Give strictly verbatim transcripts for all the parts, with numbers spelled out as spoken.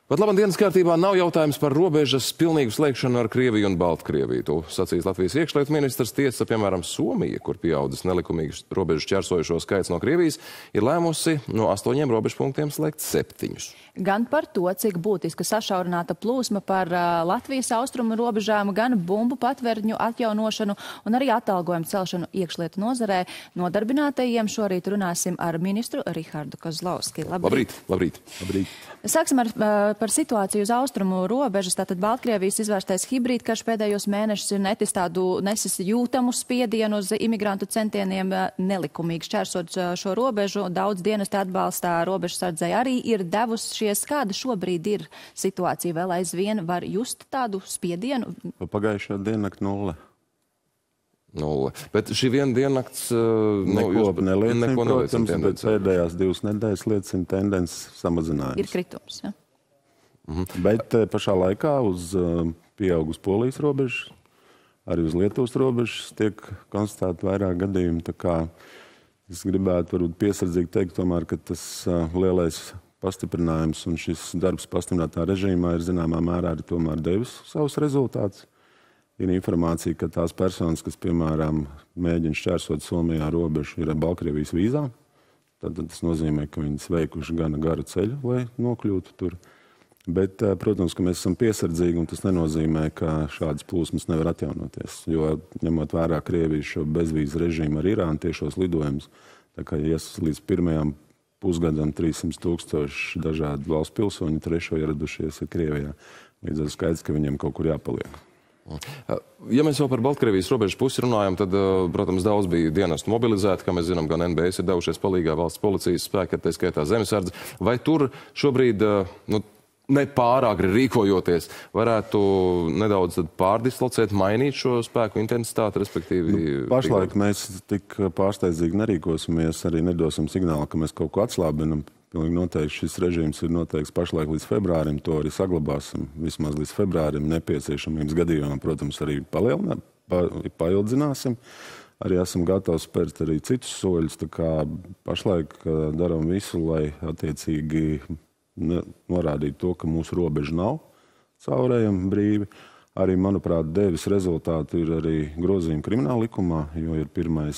Pat labi, dienas kārtībā nav jautājums par robežas pilnīgu slēgšanu ar Krieviju un Baltkrieviju. To sacīs Latvijas iekšlietu ministrs. Tiesa, piemēram, Somija, kur pieaudzis nelikumīgi robežu šķērsojušo skaits no Krievijas, ir lēmusi no astoņiem robežu punktiem slēgt septiņus. Gan par to, cik būtiska sašaurināta plūsma par uh, Latvijas austrumu robežām, gan bumbu patvērņu atjaunošanu un arī atalgojumu celšanu iekšlietu nozarē. Nodarbinātajiem šorīt runāsim ar ministru Rihardu Kozlovski. Labrīt! Labrīt! Labrīt! Sāksim ar, par situāciju uz austrumu robežas. Tātad Baltkrievijas izvērstais hibrīdkarš pēdējos mēnešus ir netis tādu nesis jūtamu spiedienu uz imigrantu centieniem nelikumīgi šķērsot šo robežu. Daudz dienesti atbalstā robežsardzei arī ir devušies. Kāda šobrīd ir situācija? Vēl aizvien var just tādu spiedienu? Pagājušā diennakt nulle. Nulle. Bet šī viena diennakts uh, neko nu, jūs, neliecina, neko protams, bet pēdējās divas nedēļas liecina tendences samazinājums. Ir kritums, ja? Mhm. Bet pašā laikā uz uh, pieaugus Polijas robežas, arī uz Lietuvas robežas tiek konstatēti vairāk gadījumi. Tā kā es gribētu varbūt piesardzīgi teikt tomēr, ka tas uh, lielais pastiprinājums un šis darbs pastiprinātā režīmā ir zināmā mērā arī tomēr devis savus rezultātus. Ir informācija, ka tās personas, kas, piemēram, mēģina šķērsot Somijā robežu, ir ar Baltkrievijas vīzām. Tad tas nozīmē, ka viņas veikuši gana garu ceļu, lai nokļūtu tur. Bet, protams, ka mēs esam piesardzīgi, un tas nenozīmē, ka šādas plūsmas nevar atjaunoties. Jo, ņemot vērā Krievijas šo bezvīzu režīmu ar Irānu tiešos lidojumus, tā kā ies līdz pirmajām pusgadam trīssimt tūkstoši dažādu valstu pilsoņu trešo ieradušies Krievijā. Līdz ar skaidrs, ka viņiem kaut kur jāpaliek. Ja mēs jau par Baltkrievijas robežas pusi runājam, tad, protams, daudz bija dienestu mobilizēti, kā mēs zinām, gan N B S ir devušies palīgā valsts policijas spēki, tā skaitā zemesardze. Vai tur šobrīd, nu, nepārāk rīkojoties, varētu nedaudz pārdislocēt, mainīt šo spēku intensitāti, respektīvi? Nu, pašlaik tik... mēs tik pārsteidzīgi nerīkosimies, arī nedosim signālu, ka mēs kaut ko atslābinam. Pilnīgi noteikti šis režīms ir noteikts pašlaik līdz februārim, to arī saglabāsim. Vismaz līdz februārim nepieciešamības gadījumā, protams, arī palielināt, pa, paildzināsim. Arī esam gatavi spērt arī citus soļus, tā kā pašlaik darām visu, lai attiecīgi norādītu to, ka mūsu robeža nav caurējama brīvi. Arī, manuprāt, devis rezultātu ir arī grozījumi krimināla likumā, jo ir pirmais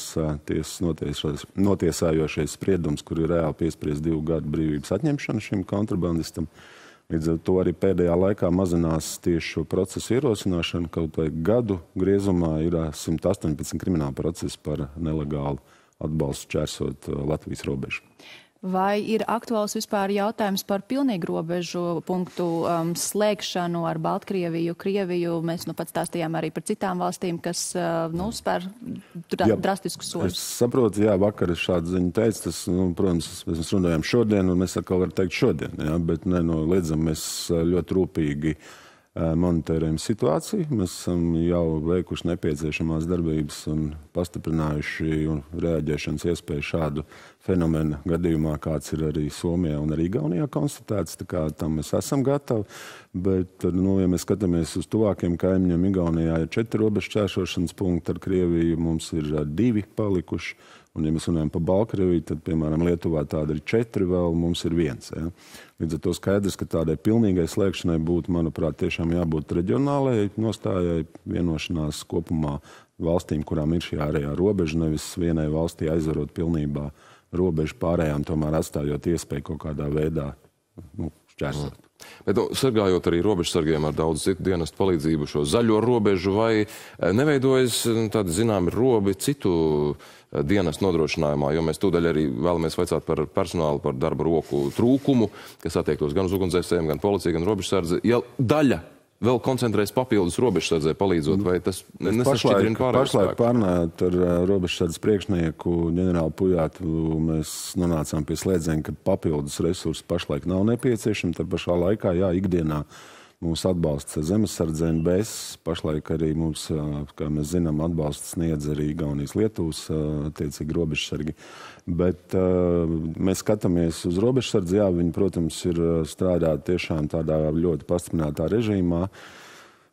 tiesas notiesājošais spriedums, kur ir reāli piespriezt divu gadu brīvības atņemšana šim kontrabandistam. Līdz ar to arī pēdējā laikā mazinās tieši šo procesu ierosināšanu, kaut vai gadu griezumā ir simt astoņpadsmit krimināla procesi par nelegālu atbalstu šķērsot Latvijas robežu. Vai ir aktuāls vispār jautājums par pilnīgu robežu punktu um, slēgšanu ar Baltkrieviju, Krieviju? Mēs nu pat stāstījām arī par citām valstīm, kas uh, nu, spēr dra jā, drastiskus soļus. Es saprotu, jā, vakar es šādu ziņu teicu, tas, nu, protams, mēs runājām šodien, un mēs atkal varam teikt šodien, jā, bet nenoliedzam, mēs ļoti rūpīgi monitorējam situāciju. Mēs esam jau veikuši nepieciešamās darbības un pastiprinājuši un reaģēšanas iespēju šādu fenomenu gadījumā, kāds ir arī Somijā un arī Igaunijā konstatēts. Tā kā tam mēs esam gatavi, bet, nu, ja mēs skatāmies uz tuvākiem kaimiņiem, Igaunijā ir četri robežu šķērsošanas punkti, ar Krieviju mums ir divi palikuši. Un, ja mēs runājam par Baltkrieviju, tad, piemēram, Lietuvā tāda ir četri, vēl mums ir viens. Ja? Līdz ar to skaidrs, ka tādai pilnīgai slēgšanai būtu, manuprāt, tiešām jābūt reģionālajai nostājai, vienošanās kopumā valstīm, kurām ir šī ārējā robeža, nevis vienai valstī aizvarot pilnībā robežu, pārējām tomēr atstājot iespēju kaut kādā veidā nu, šķērsot. Bet, nu, sargājot arī robežsargiem ar daudz citu dienestu palīdzību šo zaļo robežu, vai neveidojas tādi zināmi robi citu dienestu nodrošinājumā, jo mēs tūdaļ arī vēlamies vaicāt par personālu, par darba roku trūkumu, kas attiektos gan uz ugunsdzēsējiem, gan policija, gan robežsardze. Ja daļa vēl koncentrēs papildus robežsardzē palīdzot, vai tas nesašķidrina pārējos spēku? Pašlaik pārnājot ar robežsardzes priekšnieku ģenerāli Pujātu, mēs nonācām pie slēdziena, ka papildus resursi pašlaik nav nepieciešami. Tad pašā laikā, jā, ikdienā mūsu atbalsts zemesardze N B S, pašlaik arī mums, kā mēs zinām, atbalsts sniedz arī Igaunijas Lietuvas, attiecīgi robežsargi. Bet uh, mēs skatāmies uz robežsardzi, jā, viņi, protams, ir strādāt tiešām tādā ļoti pastiprinātā režīmā.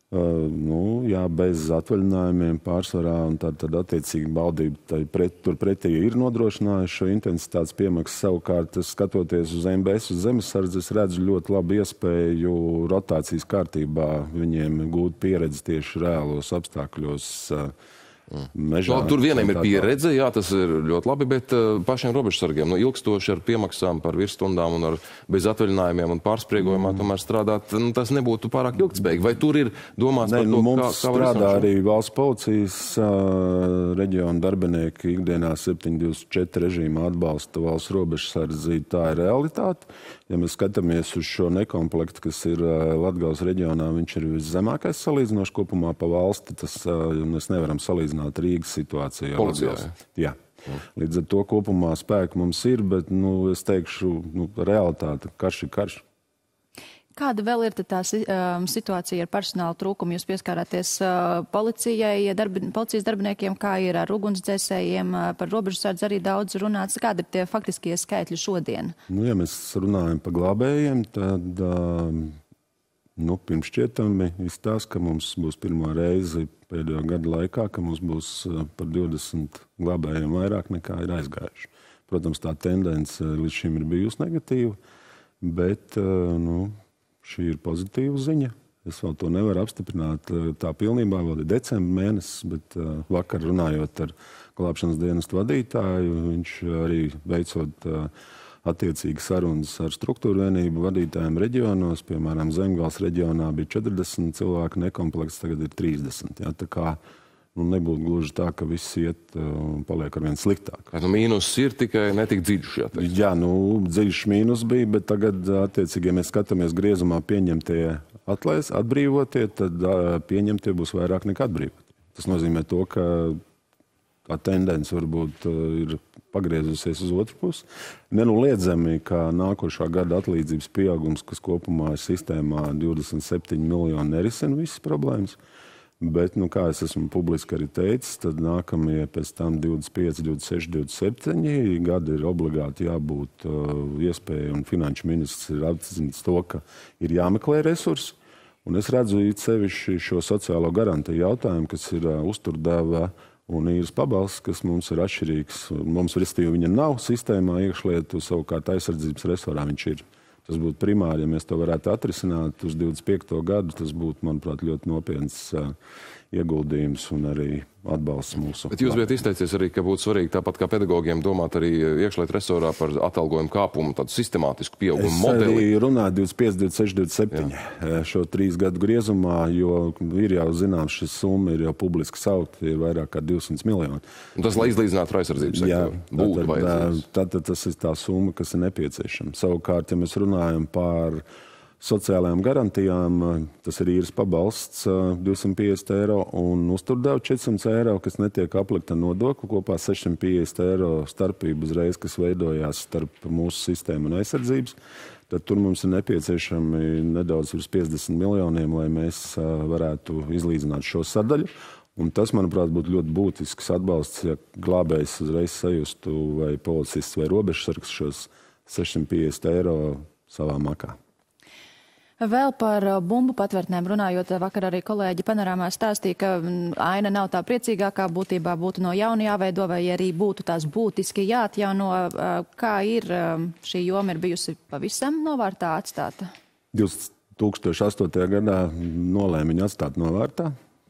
Uh, nu, jā, bez atvaļinājumiem pārsvarā, un tad, tad attiecīgi valdība pret, tur pretī ir nodrošinājuši šo intensitātes piemaksu. Savukārt, skatoties uz M B S, uz zemesardzi, es redzu ļoti labu iespēju rotācijas kārtībā viņiem gūt pieredzi tieši reālos apstākļos. Uh, Mežā, Tur vieniem ir pieredze, jā, tas ir ļoti labi, bet uh, pašiem robežsargiem nu, ilgstoši ar piemaksām par virsstundām un ar bez atvaļinājumiem un pārspriegojumā mm. tomēr strādāt, nu, tas nebūtu pārāk ilgtspējīgi. Vai tur ir domāts ne, par nu, to, mums kā, kā strādā arī valsts policijas uh, reģiona darbinieki ikdienā septiņi divdesmit četri režīmā atbalsta valsts robežsardzi. Tā ir realitāte. Ja mēs skatāmies uz šo nekomplektu, kas ir uh, Latgales reģionā, viņš ir viszemākais salīdzinoši kopumā pa valsti. Tas uh, mēs nevaram salīdzināt Rīgas situāciju. Policijā, jā. Jā. Līdz ar to kopumā spēku mums ir, bet, nu, es teikšu, nu, realitāte, karš ir karš. Kāda vēl ir tā um, situācija ar personāla trūkumu? Jūs pieskārāties uh, policijai, darbi, policijas darbiniekiem, kā ir ar ugunsdzēsējiem, uh, par robežsardzi arī daudz runāts. Kāda ir tie faktiskie skaitļi šodien? Nu, ja mēs runājam par glābējiem, tad uh, nu, pirms šķietami izstāsta, ka mums būs pirmā reize pēdējo gadu laikā, ka mums būs uh, par divdesmit glābējiem vairāk nekā ir aizgājuši. Protams, tā tendence līdz šim ir bijusi negatīva, bet, uh, nu, šī ir pozitīva ziņa. Es vēl to nevaru apstiprināt tā pilnībā, vēl ir decembra mēnesis, bet uh, vakar runājot ar glābšanas dienestu vadītāju, viņš arī veicot uh, attiecīgi sarunas ar struktūru vienību vadītājiem reģionos, piemēram, Zemgales reģionā bija četrdesmit cilvēku nekomplekts, tagad ir trīsdesmit. Jā, tā kā nu, nebūtu gluži tā, ka viss iet un paliek arvien sliktāk. Nu, mīnus ir tikai netik dziļš, jā teikt. Jā, nu, dziļš mīnus bija, bet tagad, attiecīgi, ja mēs skatāmies griezumā pieņemtie atlaiz, atbrīvotie, tad pieņemtie būs vairāk nekā atbrīvotie. Tas nozīmē to, ka tā tendence varbūt ir pagriezusies uz otru pusi. Nenoliedzami, ka nākošā gada atlīdzības pieaugums, kas kopumā ir sistēmā divdesmit septiņi miljoni, nerisina visas problēmas. Bet, nu, kā es esmu publiski arī teicis, tad nākamie pēc tam divdesmit pieci, divdesmit seši, divdesmit septiņi gadi ir obligāti jābūt uh, iespēja, un finanšu ministrs ir apzināts to, ka ir jāmeklē resursi. Un es redzu sevišķi šo sociālo garantiju jautājumu, kas ir uh, uzturdeva un īres pabalsts, kas mums ir atšķirīgs. Mums, restīvi, viņa nav sistēmā iekšlietu, savukārt aizsardzības resorā viņš ir. Tas būtu primāri, ja mēs to varētu atrisināt uz divdesmit piekto gadu, tas būtu, manuprāt, ļoti nopietns uh, ieguldījums un arī atbalsts mūsu. Bet jūs bijat izteicies arī, ka būtu svarīgi tāpat kā pedagogiem domāt arī iekšlietu resorā par atalgojumu kāpumu, tādu sistemātisku pieaugumu modeli. Es arī runāju divdesmit pieci, divdesmit seši, divdesmit septiņi Jā. šo trīs gadu griezumā, jo ir jau zināms, šis summa ir jau publiski saukt, ir vairāk kā divsimt miljoni. Un tas, lai izlīdzinātu ar aizsardzības sektoru, būtu vajadzīgs. Tad tas ir tā summa, kas ir nepieciešama. Savukārt, ja mēs runājam par sociālajām garantijām, tas ir īres pabalsts divsimt piecdesmit eiro un uzturdeva četrsimt eiro, kas netiek aplikta nodokli, kopā sešsimt piecdesmit eiro starpība uzreiz, kas veidojās starp mūsu sistēmu un aizsardzības. Tad tur mums ir nepieciešami nedaudz virs piecdesmit miljoniem, lai mēs varētu izlīdzināt šo sadaļu. Un tas, manuprāt, būtu ļoti būtisks atbalsts, ja glābējs uzreiz sajustu vai policists vai robežsargs šos sešsimt piecdesmit eiro savā makā. Vēl par bumbu patvērtnēm runājot, vakar arī kolēģi panorāmā stāstīja, ka aina nav tā priecīgākā, būtībā būtu no jauna jāveido, vai arī būtu tās būtiski jāatjauno. Kā ir šī joma ir bijusi pavisam novārtā atstāta? divas tūkstoši astotajā gadā nolēma viņu atstāt novārtā.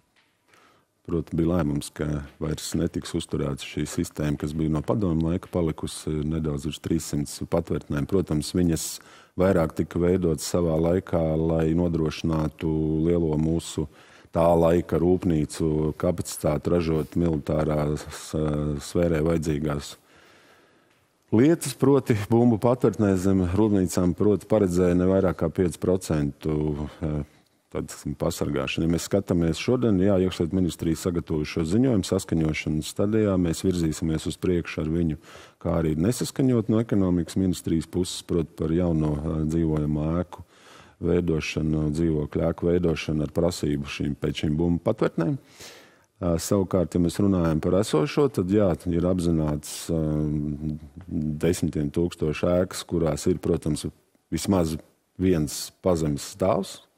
Proti, bija lēmums, ka vairs netiks uzturēts šī sistēma, kas bija no padomu laika palikusi nedaudz uz trīssimts patvērtnēm. Protams, viņas vairāk tika veidotas savā laikā, lai nodrošinātu lielo mūsu tā laika rūpnīcu kapacitāti ražot militārā sfērē vajadzīgās lietas. Proti, bumbu patvērtnēs zem rūpnīcām proti paredzēja ne vairāk kā pieci procenti pasargāšana. Ja mēs skatāmies šodien, jā, iekšlietu ministrija sagatavoja šo ziņojumu saskaņošanas stadijā, mēs virzīsimies uz priekšu ar viņu, kā arī nesaskaņot no ekonomikas ministrijas puses, proti par jauno dzīvojamo ēku veidošanu, dzīvokļu ēku veidošanu ar prasību šīm, pēc šīm bumbu patvērtnēm. Savukārt, ja mēs runājam par esošo, tad jā, ir apzināts um, desmitiem tūkstoši ēkas, kurās ir, protams, vismaz viens pazemes stāvs.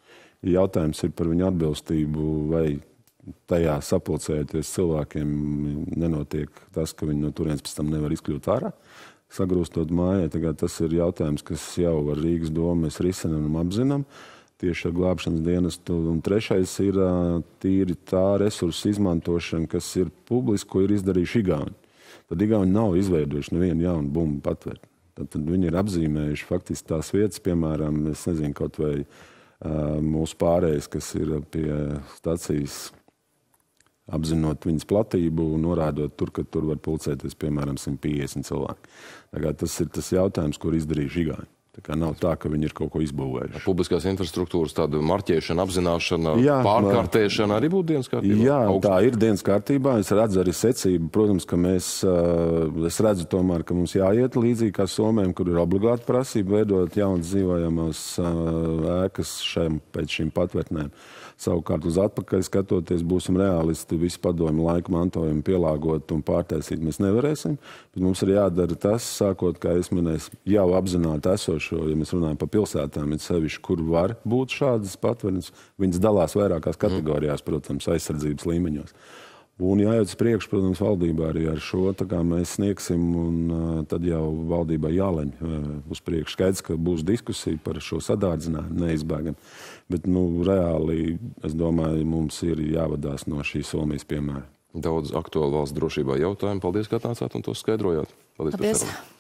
jautājums ir par viņu atbilstību, vai tajā sapulcējoties cilvēkiem nenotiek tas, ka viņi no turienes pēc tam nevar izkļūt ārā, sagrūstot mājai. Tagad tas ir jautājums, kas jau ar Rīgas domu mēs risinam un apzinam tieši ar glābšanas dienestu. Un trešais ir tīri tā resursu izmantošana, kas ir publiski, ko ir izdarījuši Igauni. Tad Igauni nav izveidojuši nevienu jaunu bumbu patvērt. Tad, tad viņi ir apzīmējuši faktiski tās vietas, piemēram, es nezinu, kaut vai uh, mūsu pārējais, kas ir pie stacijas, apzinot viņas platību un norādot tur, ka tur var pulcēties, piemēram, simt piecdesmit cilvēki. Tagad tas ir tas jautājums, kur izdarījuši Igauni. Tā kā nav tā, ka viņi ir kaut ko izbūvējuši. Publiskās infrastruktūras tādu marķēšana, apzināšana, Jā, pārkārtēšana arī būtu dienas kārtībā? Jā, Augst... tā ir dienas kārtībā. Es redzu arī secību. Protams, ka mēs, es redzu tomēr, ka mums jāiet līdzīgi kā Somijam, kur ir obligāti prasība veidot jaunas dzīvojamās ēkas šiem, pēc šīm patvērtnēm. Savukārt uz atpakaļ skatoties, būsim realisti, visu padomju laiku mantojumu pielāgot un pārtaisīt mēs nevarēsim. Bet mums ir jādara tas, sākot, kā es minēju, jau apzināti esošo, ja mēs runājam par pilsētām, ir sevišķi, kur var būt šādas patvērtnes. Viņas dalās vairākās kategorijās, protams, aizsardzības līmeņos. Un jāiet uz priekšu, protams, valdībā arī ar šo, tā kā mēs sniegsim, un uh, tad jau valdībai jāleņ uh, uz priekšu. Skaidrs, ka būs diskusija par šo sadārdzinājumu, neizbēgam. Bet, nu, reāli, es domāju, mums ir jāvadās no šī Somijas piemēra. Daudz aktuālu valsts drošībā jautājumu. Paldies, ka atnācāt un to skaidrojāt. Paldies. Paldies.